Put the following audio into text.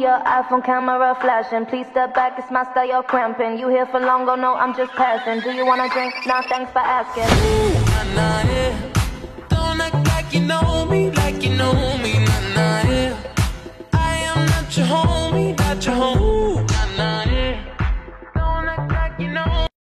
your iPhone camera flashing. Please step back, it's my style, you're cramping. You here for long, oh no, I'm just passing. Do you wanna drink? Nah, thanks for asking. Nah, nah, yeah. Don't act like you know me, like you know me. Nah, nah, yeah. I am not your homie, not your home.